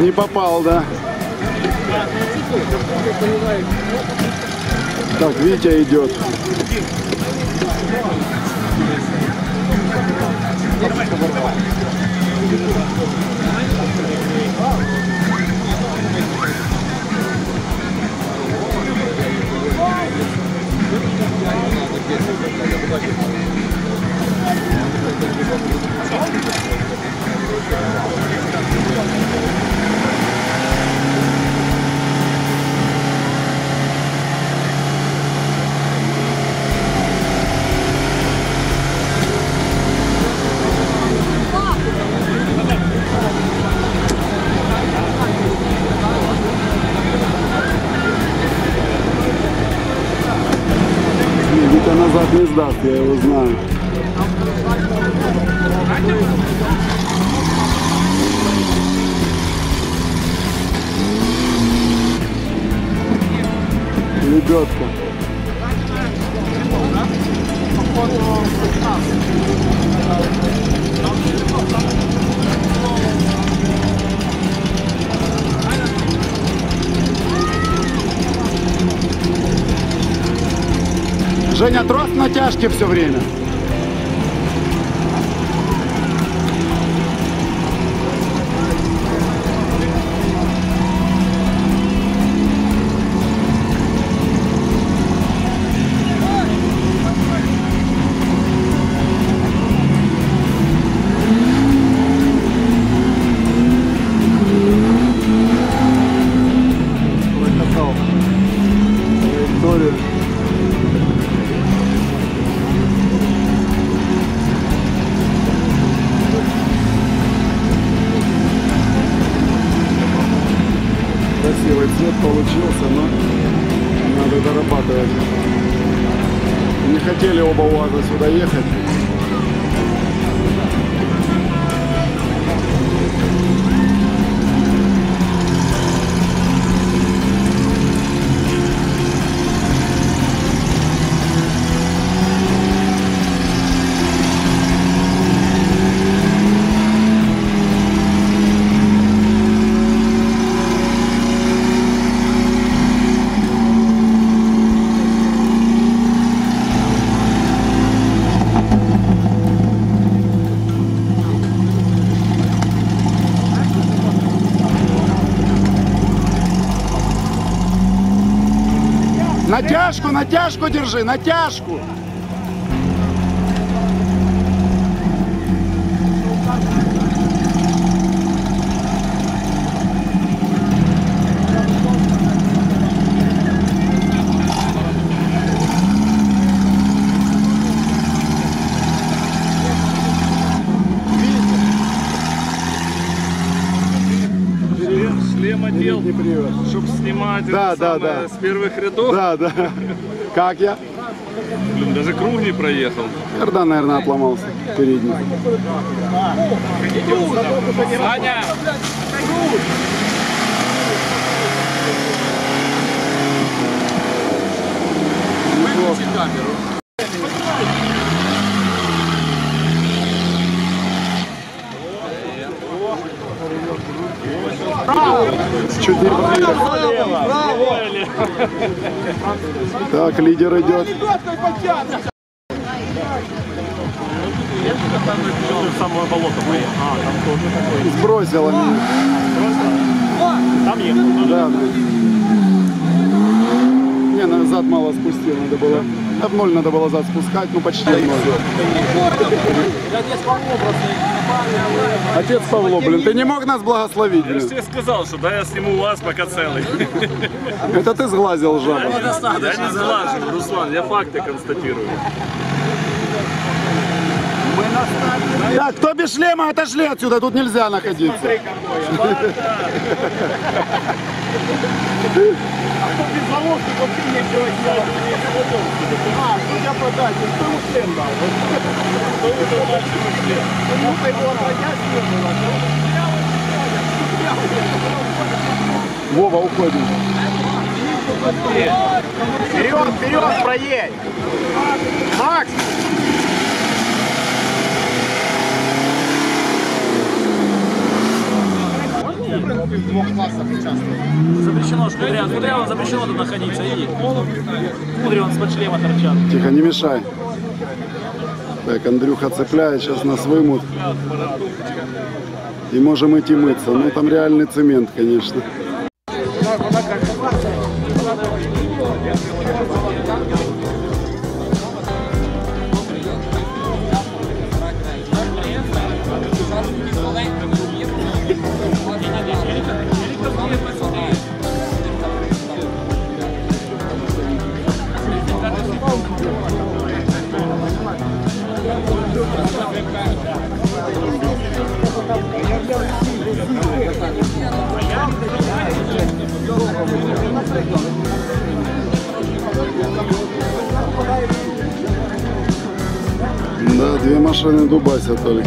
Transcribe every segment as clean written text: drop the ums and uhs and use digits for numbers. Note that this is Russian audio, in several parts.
Не попал, да? Так, Витя идет. Витя назад не сдаст, я его знаю. Лебедка. Женя, трос натяжки все время. Красивый цвет получился, но надо дорабатывать. Не хотели оба УАЗа сюда ехать. Натяжку держи, натяжку. Шлем одел, чтобы снимать да. с первых рядов. Да. Как я? Блин, даже круг не проехал. Кардан, наверное, отломался передний. Саня! Выключи камеру. Чуть не проехал. Так, лидер идет. Самое болото поехал. Там тоже такой. Сбросила меня. Там ехал. Да. Не, назад мало спустил, надо было. В ноль надо было зад спускать, ну почти в ноль. Отец Павло, блин, ты не мог нас благословить, Я блин? же тебе сказал, что да, я сниму вас пока целый. Это ты сглазил жабу. Я не сглаживаю, Руслан, я факты констатирую. Так, кто без шлема, отошли отсюда, тут нельзя находиться. А кто без волоски вообще нечего делать? Судя по дате, кто ему член дал? Кто ему дал член? Ну-ка его отродясь не было. Вова, уходим. Вперед, проедь! Макс! Запрещено, Кудрявым запрещено тут находиться. И Кудрявым с шлема торчат. Тихо, не мешай. Так, Андрюха цепляет, сейчас нас вымут. И можем идти мыться. Ну, там реальный цемент, конечно. Да, 2 машины дубасят только.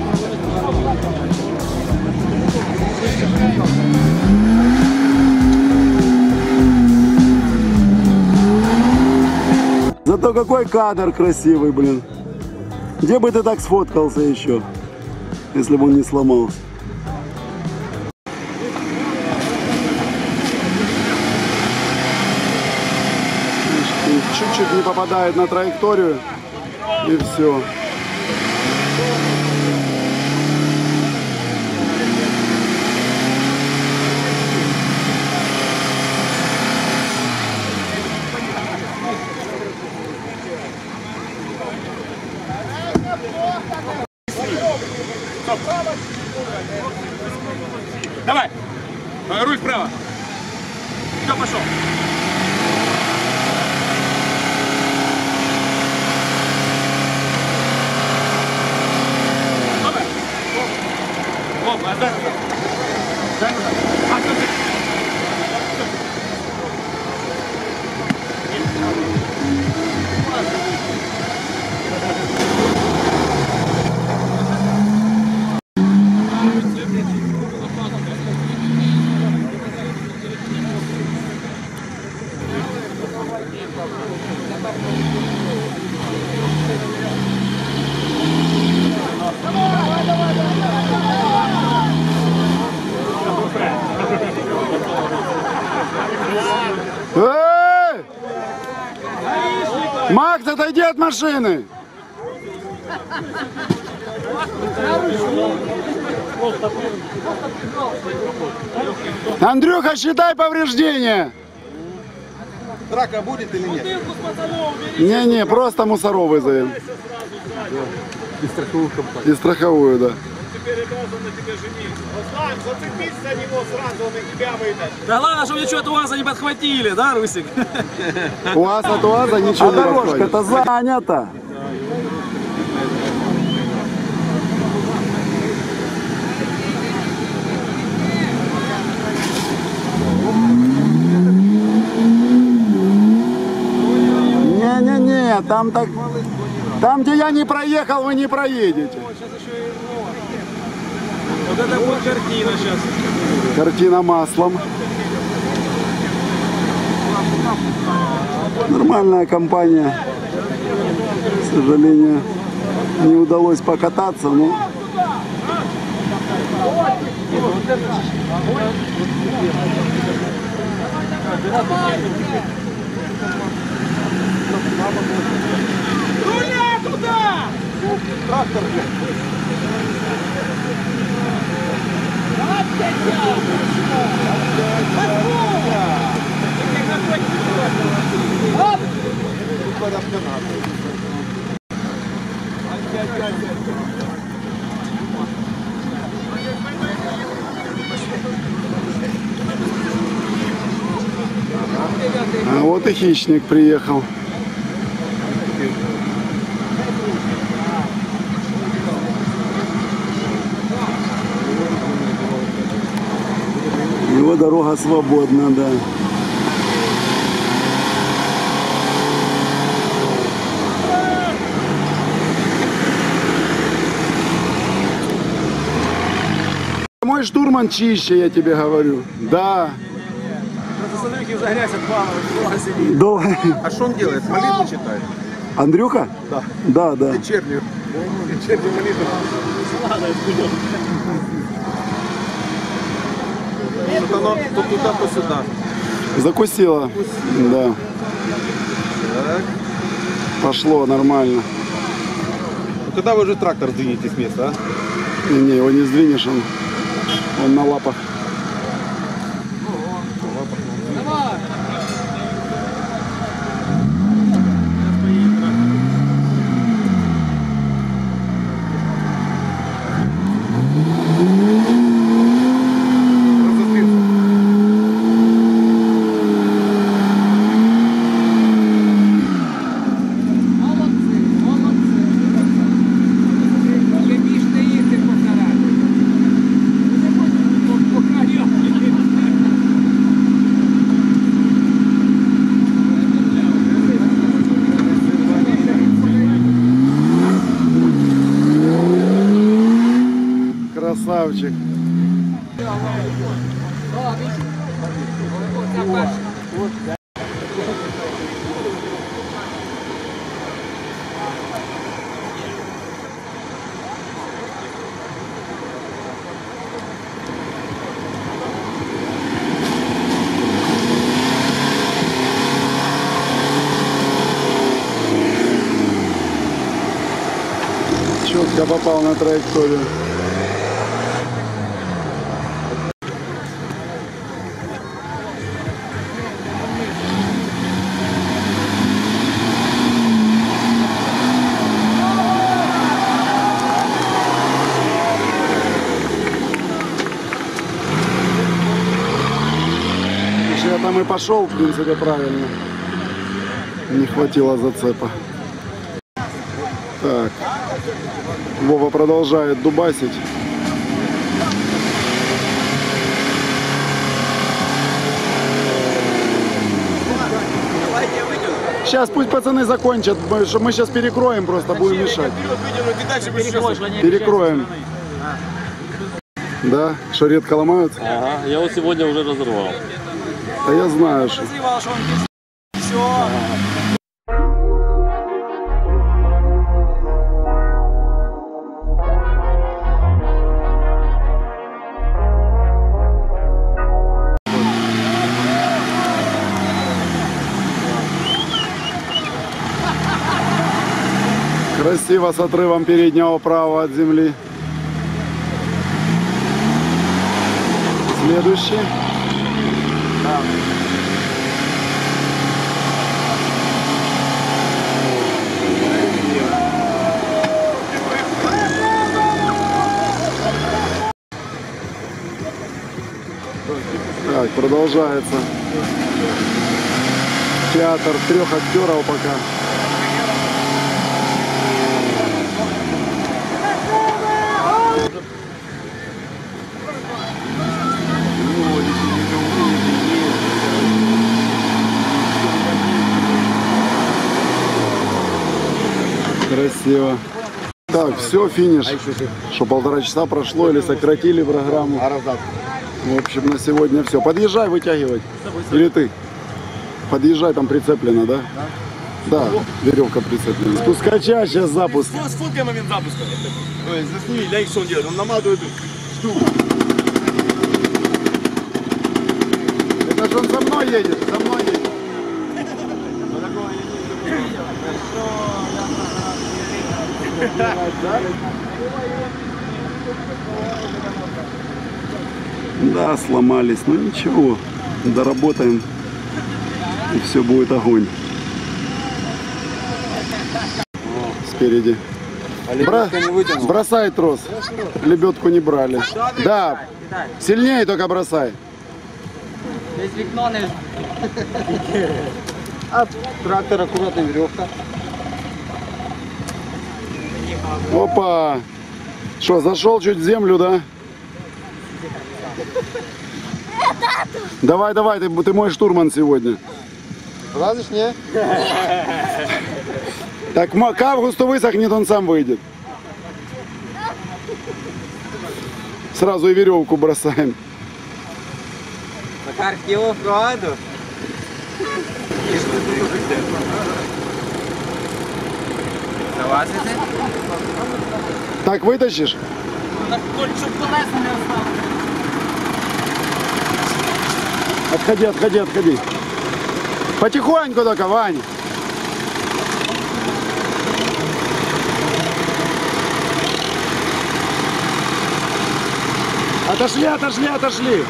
Зато какой кадр красивый, блин. Где бы ты так сфоткался еще, если бы он не сломался? Чуть-чуть не попадает на траекторию, и все. Давай! Руль вправо! Все, пошел! Эй! Макс, отойди от машины! Андрюха, считай повреждения! Драка будет или нет? Не-не, просто мусоров вызовем. И страховую компанию. И страховую, да. Теперь обязан на тебя жениться. Руслан, зацепись за него сразу, он и тебя выдаст. Да ладно, чтобы ничего от УАЗа не подхватили, да, Русик? УАЗ от УАЗа ничего не подходит. Дорожка-то занята. Не-не-не, там так... Там, где я не проехал, вы не проедете. Вот это будет картина сейчас. Картина маслом. Нормальная компания. К сожалению, не удалось покататься, но... Руля туда! Трактор, блядь. А вот и хищник приехал. Его дорога свободна, да. Мой штурман чище, я тебе говорю. Да. Смотри, какие за грязь от плана, сидит. Долго. А что он делает? Молитву читает? Андрюха? Да. Да, да. Вечернюю. Вечернюю молитву. Что-то оно то туда, то сюда. Закусило. Да. Так. Пошло нормально. Ну, когда вы уже трактор сдвинете с места, а? Не, его не сдвинешь, он на лапах. Красавчик. Четко попал на траекторию. Я там и пошел, в принципе, правильно. Не хватило зацепа. Так. Вова продолжает дубасить. Сейчас пусть пацаны закончат, мы сейчас перекроем, просто будем мешать. Перекроем. Да? Что, редко ломаются? Ага, я вот сегодня уже разорвал. Да я знаю, что. Разрывал, что он все. Красиво с отрывом переднего правого от земли. Следующий. Так, продолжается театр 3 актеров пока. Красиво. Так, все, финиш. Что, 1,5 часа прошло или сократили программу? В общем, на сегодня все. Подъезжай, вытягивай. Или ты? Подъезжай, там прицеплено, да? Да, веревка прицеплена. Спускача, сейчас запуск. Сфоткай момент запуска. Засними, дай что он делает. Он наматывает штуку. Это же он за мной едет, за мной едет. Да, сломались, но ничего, доработаем, и все будет огонь. Спереди. Бросай трос, лебедку не брали. Да, сильнее только бросай. А трактор аккуратно, веревка. Опа! Что, зашел чуть в землю, да? Давай, давай, ты мой штурман сегодня. Влазишь, не? Так к августу высохнет, он сам выйдет. Сразу и веревку бросаем. Макар, его вправду. Залазите? Так вытащишь? Только чтобы колеса не осталось. Отходи, отходи, отходи. Потихоньку только, Ваня. Отошли, отошли, отошли.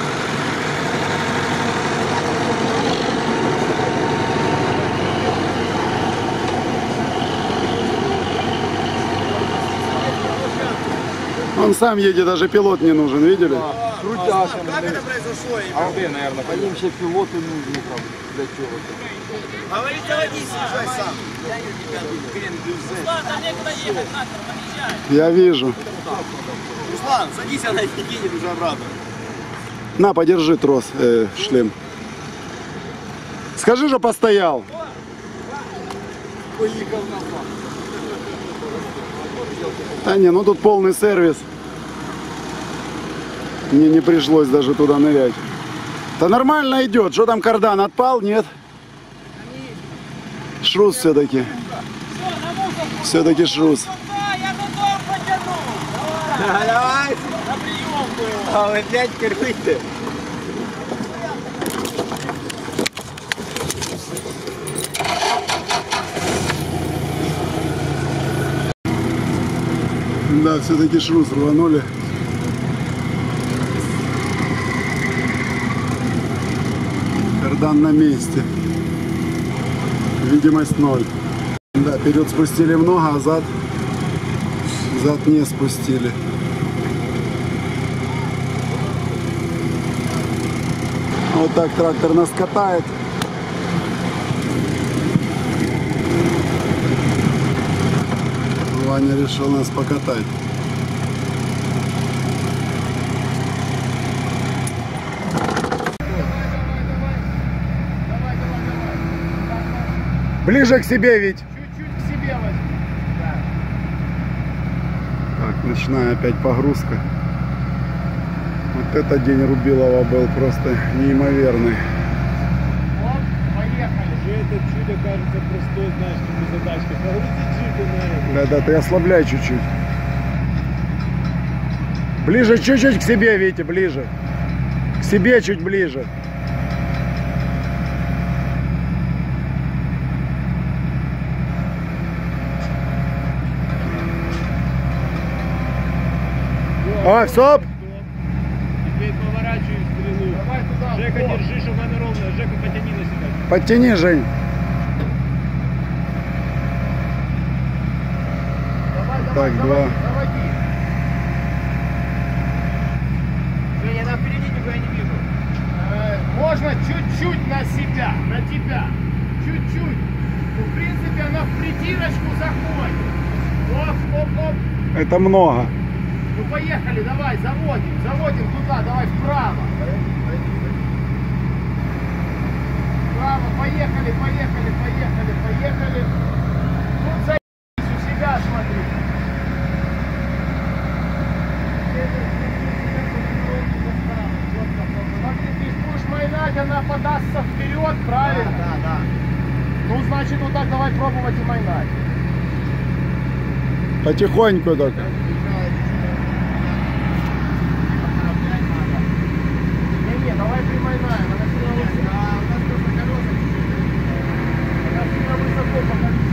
Он сам едет, даже пилот не нужен, видели? Как это произошло? Им ще пілоти нужні там для чого-то. Говорит, заводись, езжай сам. Руслан, там некуда ехать, трактор, подъезжай. Я вижу. Руслан, садись, она едет уже обратно. На, подержи трос, шлем. Скажи, что постоял. Да не, ну тут полный сервис. Мне не пришлось даже туда нырять. Да нормально идет. Что там, кардан отпал? Нет? Шрус все-таки. Все-таки шрус. Я готов потянуть. Давай. На приемку его. А вы дядька рвите. Да, все-таки шрус рванули. Кардан на месте. Видимость 0. Да, вперед спустили много, а зад не спустили. Вот так трактор нас катает. Ваня решил нас покатать. Ближе к себе, Вить. Чуть-чуть к себе возьми. Так, ночная опять погрузка. Вот этот день Рубилова был просто неимоверный. Вот, поехали. Уже это чудо кажется простой, знаешь, как задачка. Погрузить чудо на это. Да, ты ослабляй чуть-чуть. Ближе чуть-чуть к себе, Витя, ближе. К себе чуть ближе. А, стоп! Теперь поворачивай стрелу. Давай туда. Жека, вот. держи, чтобы она ровная. Жека, потяни на себя. Подтяни, Жень. Давай, Так, давай, два. заводи. Женя, она впереди, никого я не вижу. Можно чуть-чуть на себя, на тебя. Чуть-чуть. Ну, в принципе, она в притирочку заходит. Оп, оп, оп. Это много. Ну, поехали, давай, заводим. Заводим туда, давай вправо. Вправо, поехали, поехали, поехали, поехали. Тут заебись у себя, смотри. Смотри, ты будешь майнать, она подастся вперед, правильно? Да, да. Ну, значит, вот так давай пробовать и майнать. Потихоньку только. Не, давай примайнаем, она сильно высоко. У нас просто колеса чуть-чуть. Она сильно высоко пока висит.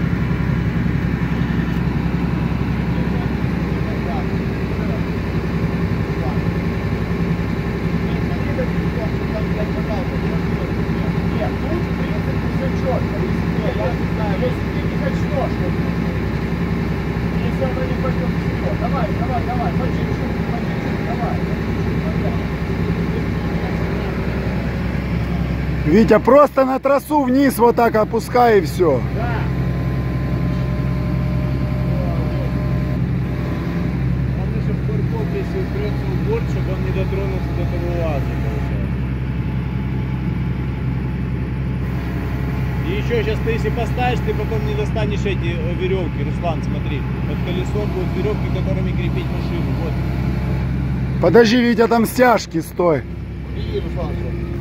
Нет, тут в принципе все четко. Если ты не начнешь, если она не пойдет вперед, давай, давай, давай, по чуть-чуть, давай. Витя, просто на трассу вниз вот так опускай и все. Да. Главное, чтобы корпок, если упрется в борт, чтобы он не дотронулся до того лаза, получается. И еще сейчас ты, если поставишь, ты потом не достанешь эти веревки. Руслан, смотри. Под колесом будут веревки, которыми крепить машину. Вот. Подожди, Витя, там стяжки, стой. Иди, Руслан.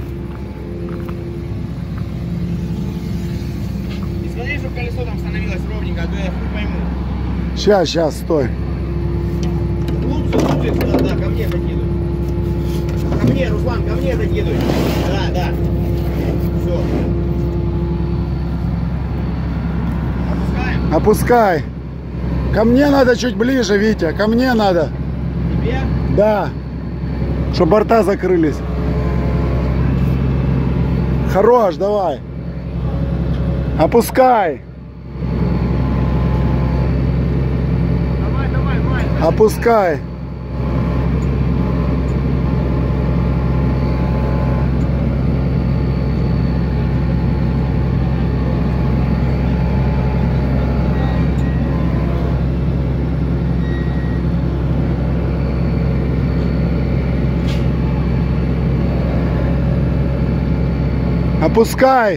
И смотри, чтобы колесо там становилось ровненько, а то я хуй пойму. Сейчас, стой. Глубже, туда, да, ко мне подкидывай. Ко мне мне, Руслан, ко мне докидывай. Да, да. Все. Опускаем. Опускай. Ко мне надо чуть ближе, Витя. Ко мне надо. Тебе? Да. Чтобы борта закрылись. Хорош, давай. Опускай. Давай, давай, Вань. Опускай. Опускай.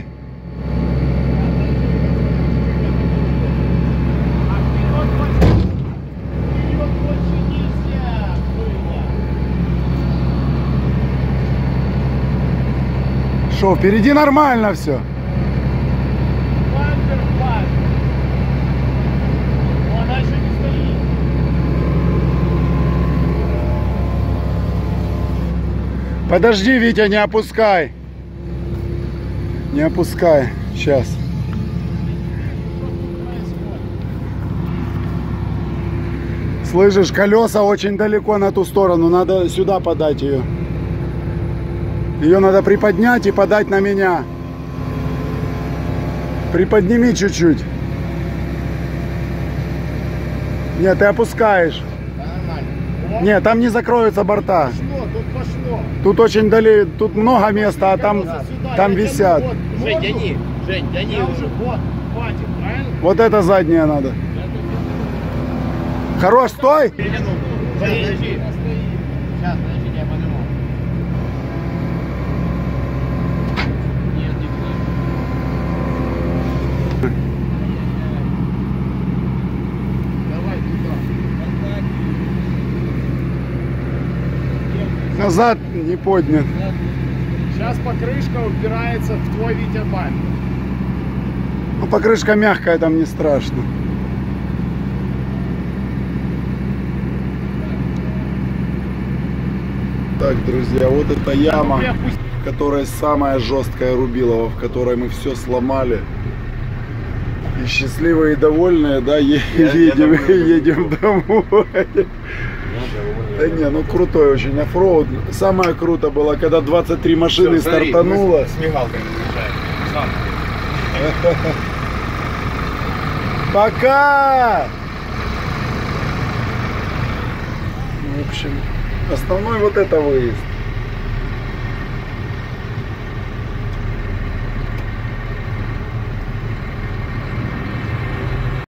А вперед больше нельзя. Шо, впереди нормально все. Бампер пас. Ну, а дальше не стоит. Подожди, Витя, не опускай. Не опускай. Сейчас. Слышишь, колеса очень далеко на ту сторону. Надо сюда подать ее. Ее надо приподнять и подать на меня. Приподними чуть-чуть. Нет, ты опускаешь. Да, нормально. Нет, там не закроются борта. Пошло, тут пошло. Тут очень далеко, тут много места, а там, Сюда, там я тяну, висят. вот, Жень, ногу. тяни. Жень, тяни Я уже. уже, вот, хватит, правильно? Вот это заднее надо. Хорош, стой! Перетянул. Жень, подожди. Сейчас, подожди, я подниму. Нет, не будет. Давай туда. Назад не поднят. Сейчас покрышка упирается в твой Витя бампер. Ну, покрышка мягкая, там не страшно. Так, друзья, вот эта яма, которая самая жесткая Рубилова, в которой мы все сломали. И счастливые и довольные, да, едем домой. Да не, ну крутой очень оффроуд. Самое круто было, когда 23 машины стартануло. С мигалкой приезжаем. Пока! В общем, основной вот это выезд.